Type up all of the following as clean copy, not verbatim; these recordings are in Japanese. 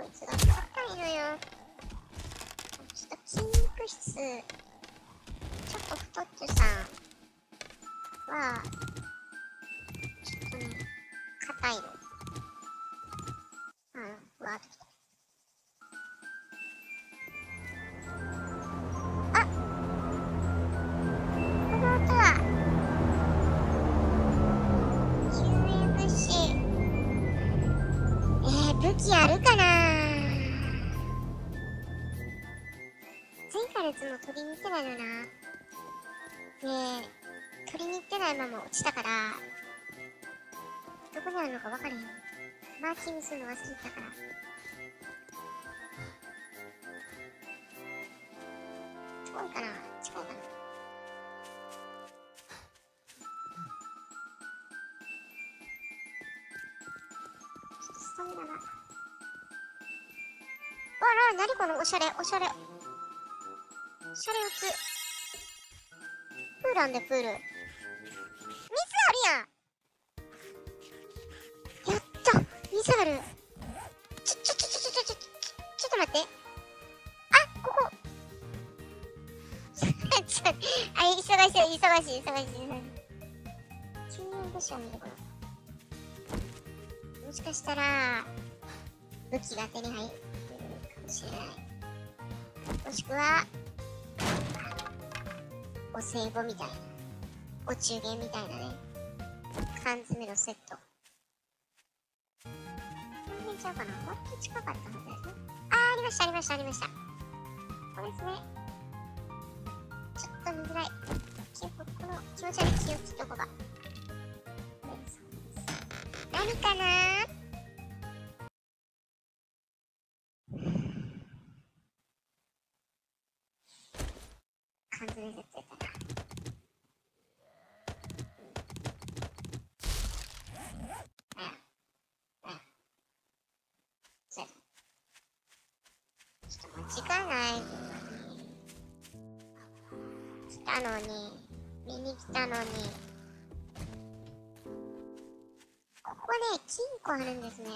いつが硬いのよ。ちょっと筋肉質、ちょっと太っちょさんは、ちょっとね、硬いの。ふわっときた。あ、この音は、救援物資。武器あるかな。前回のやつも取りに行ってないのな。取りに行ってないまま落ちたから、どこにあるのか分かれへん。マーキングするの忘れてたから。遠いかな、近いかな。ちょっとスタミナが。わら、なにこのおしゃれ、おしゃれ。おしゃれ打つ。プールあんで、プール。水あるやん。やった、水ある。ちょっと待って。あ、ここ。あ、忙しい。救援物資を見るこれ。もしかしたら、武器が手に入るかもしれない。もしくは、お歳暮みたいな。お中元みたいなね。缶詰のセット。全然ちゃうかな。割と近かったはずですね。ありました。これですね。ちょっと見づらい。この気持ち悪い気をつけとこが。何かなー。缶詰セットやったな。ちょっともう時間ない。見に来たのに。ここね、金庫あるんですね。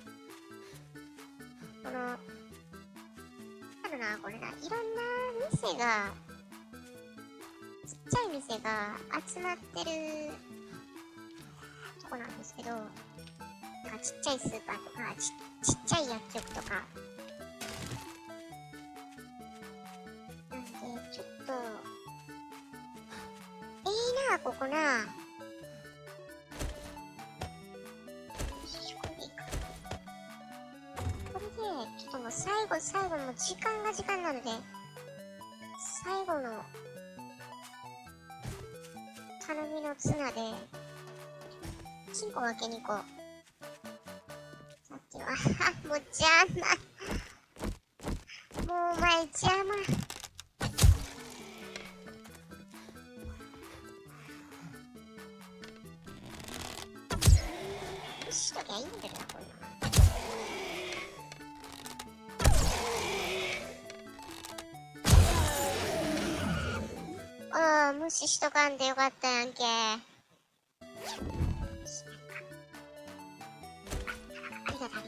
この、あるな、これな。いろんな店が、ちっちゃい店が集まってるとこなんですけど、なんかちっちゃいスーパーとか、ちっちゃい薬局とか。なんで、ちょっと、ここな。これで、ちょっともう最後もう時間なので、最後の頼みの綱で、金庫開けに行こう。さっきの、もう邪魔。もうお前邪魔。しときゃいいんだけどな、こんな。ああ、無視しとかんでよかったやんけ。ありがたい。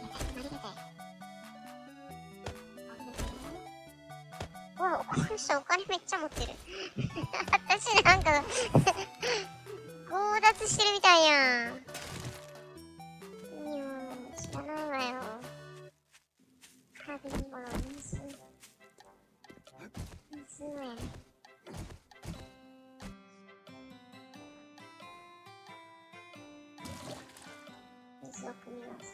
うわ、この人お金めっちゃ持ってる。私なんか強奪してるみたいやん。いや、知らないわよ。壁にこの水やね。水を汲みます。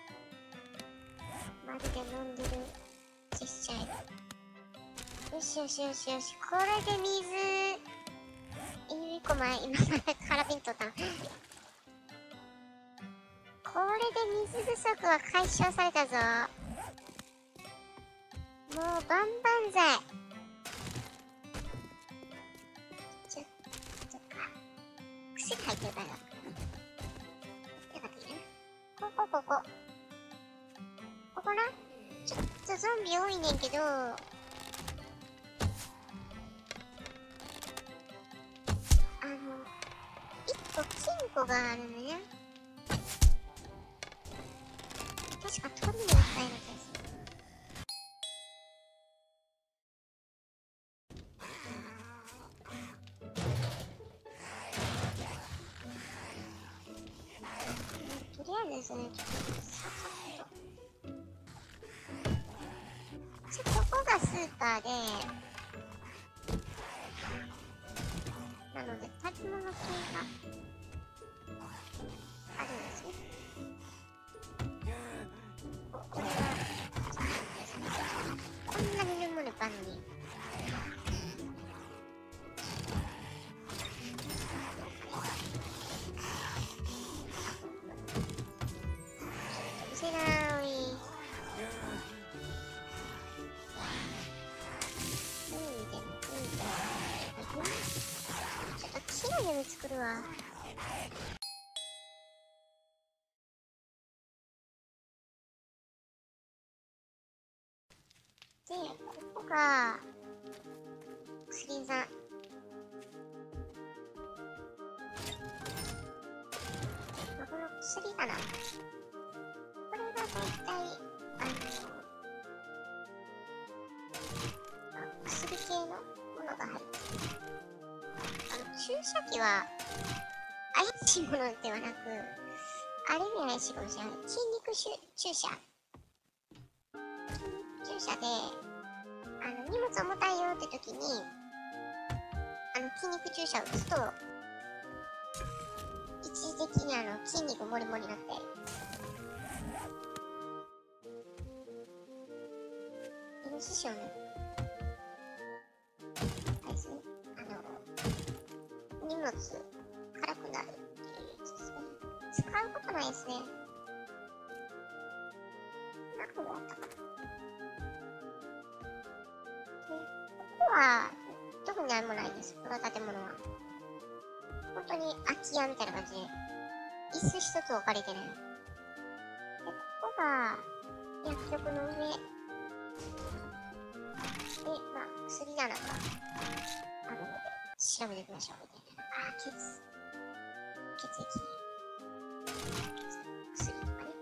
まるで飲んでるジェスチャーや。よし。これで水、1個前、今空瓶取ったの。これで水不足は解消されたぞ。もう万々歳。ちょっとか。癖が入ってるから。よかったね。ここな。ちょっとゾンビ多いねんけど、1個金庫があるのね。確か取りに行ったような気がする。 ですね。ここがスーパーで、なので食べ物系があるんですね。これはこんなに飲むのパンに。見せなーい。ちょっと木の夢作るわ。で、ここが薬座。この薬かな。これがだいたい薬系のものが入ってる。注射器は怪しいものではなく、ある意味怪しいかもしれない。筋肉注射。注射で荷物重たいよって時に筋肉注射を打つと一時的に筋肉もりもりになってイノシシをね、あれですね、荷物軽くなるっていうやつですね。使うことないですね。何個あったかな。ここは特に何もないです。この建物は本当に空き家みたいな感じで椅子一つ置かれてない。で、ここが薬局の上で、まあ薬棚があるので調べていきましょうみたいな。血液薬とかね。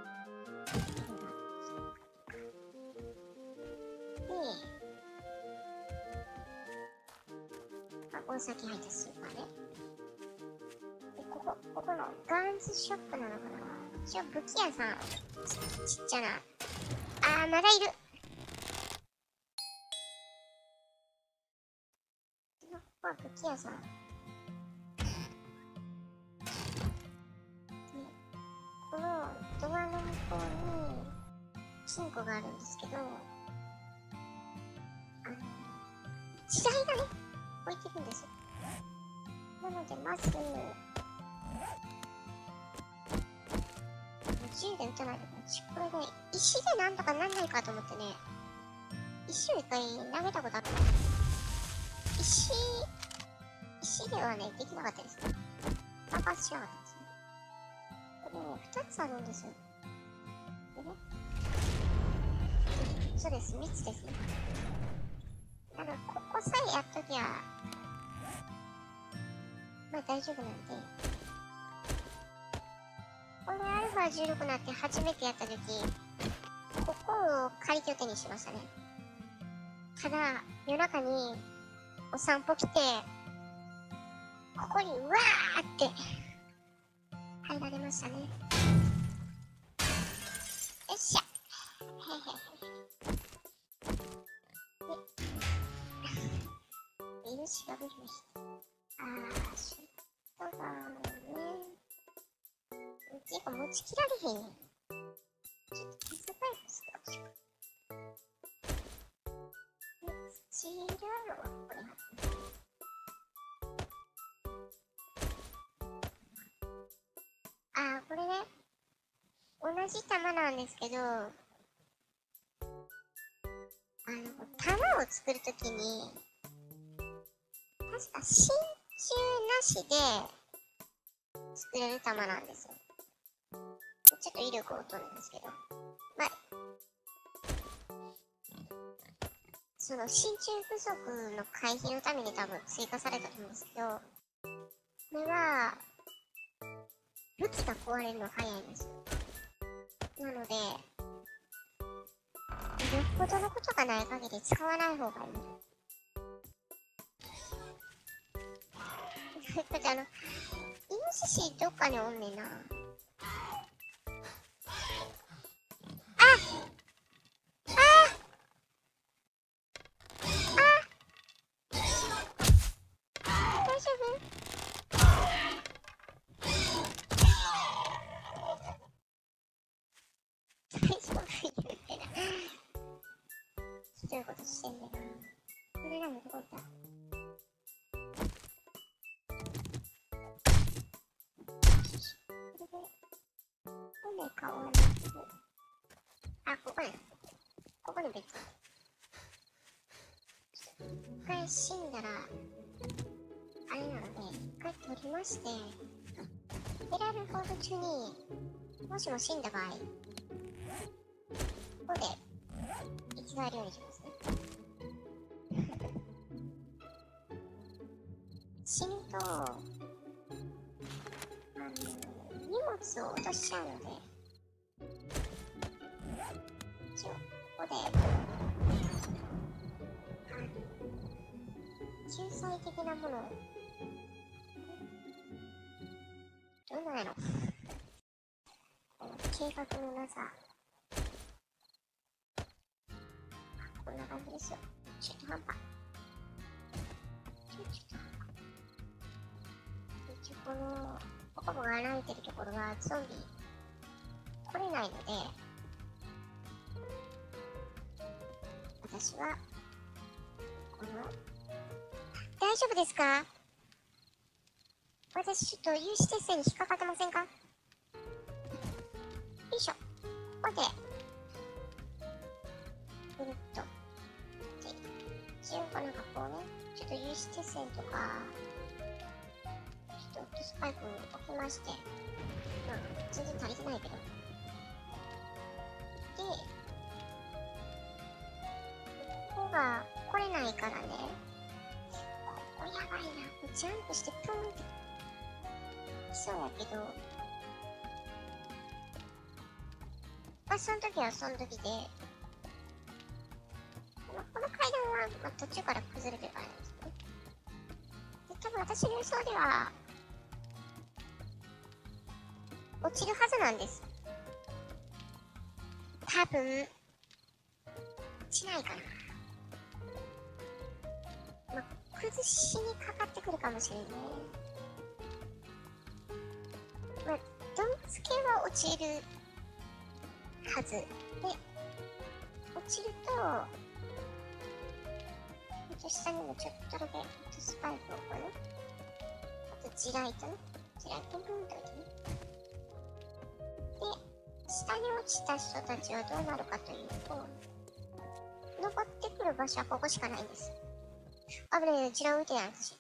で、この先入ったスーパーね。で、ここのガンズショップなのかな。一応武器屋さん、ちっちゃな。まだいる。ここは武器屋さん。このドアの向こうに金庫があるんですけど、地雷がね、置いてるんですよ。なので、まず、銃で撃たないでください。これね、石でなんとかなんないかと思ってね、石を一回投げたことある。石ではね、できなかったですね。爆発しなかったですね。これね、2つあるんですよ。でね、そうです、3つですね。だから、ここさえやっときゃ、まあ大丈夫なんで、これアルファ16になって初めてやったとき、ここを仮拠点にしましたね。ただ、夜中にお散歩来て、ここにうわーって入られましたね。よっしゃ。で、犬調べる人。シュットガンね。ていうか持ちきられへんねん。ちょっと水パイプ使うしか。スチールアローはここに貼って。これね、同じ玉なんですけど、玉を作るときに、確か真鍮なしで作れる玉なんですよ。ちょっと威力を取るんですけど、まあ、その真鍮不足の回避のために多分追加されたと思うんですけど、これは武器が壊れるの早いんですよ。なので、よっぽどのことがない限り使わない方がいい。これイノシシどっかにおんねんな。 どういうことしてんねんな。これらもどこ行った？これで、骨かおらなく。あ、ここや。ここに別。一回死んだら、あれなので、一回取りまして、ヘラルフォード中に、もしも死んだ場合、ここで、生き返るようにしますね。死ぬと、荷物を落としちゃうので、一応、ここで、救済的なものを、どうなんやろ、この計画のなさ、こんな感じですよ。中途半端。中途半端。一応ここが穴開いてるところはゾンビ来れないので、私は、この、大丈夫ですか？私ちょっと有刺鉄線に引っかかってませんか？よいしょ。ここで、ぐるっと。で、一応なんかこうね、ちょっと有刺鉄線とか、ちょっとスパイク置きまして、まあ、全然足りてないけど。で、ここが来れないからね、ここやばいな。ジャンプしてプーンって来そうやけど、まあその時はその時で、この階段は、まあ、途中から崩れてからなんですね。で、多分私の予想では、落ちるはずなんです。多分、落ちないかな。まあ、崩しにかかってくるかもしれない。まあ、ドンつけは落ちるはず。で、落ちると、下にもちょっとだけスパイクをこれ、あと地雷とね、地雷とブーンと置いてね。で、下に落ちた人たちはどうなるかというと、登ってくる場所はここしかないんです。危ないよ、地雷置いてない私。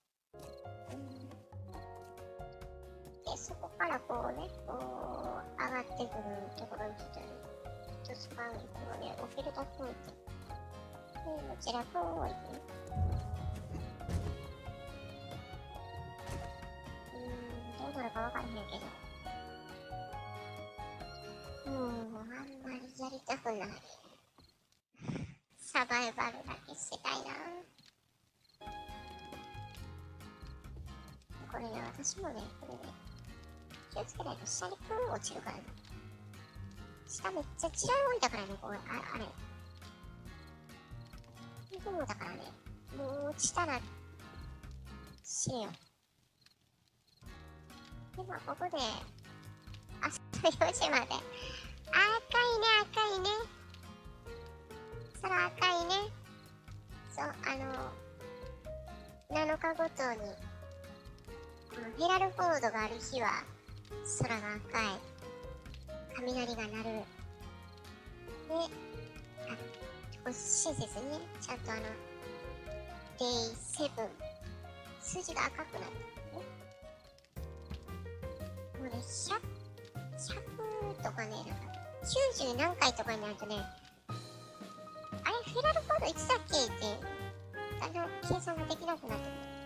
で、そこからこうね、こう、上がってくるところにちょっとスパイクをね、置けるだけ置いて。で、こちらを置いてね。どうなるかわからへんけど。もう、あんまりやりたくない。サバイバルだけしてたいな。これね、私もね、これね、気をつけないと下にプーン落ちるからね。下めっちゃ地雷置いたからね、これ、あれ。もうだからね、もう落ちたら死ねよ。でもここで、朝4時まで。赤いね、赤いね。空赤いね。そう、7日ごとに、このヘラルフォードがある日は、空が赤い。雷が鳴る。で、親切にね、ちゃんとデイ7、数字が赤くなってるね。もうね、100とかね、なんか、90何回とかになるとね、あれ、フェラルフォードいつだっけって、だんだん計算ができなくなってくる。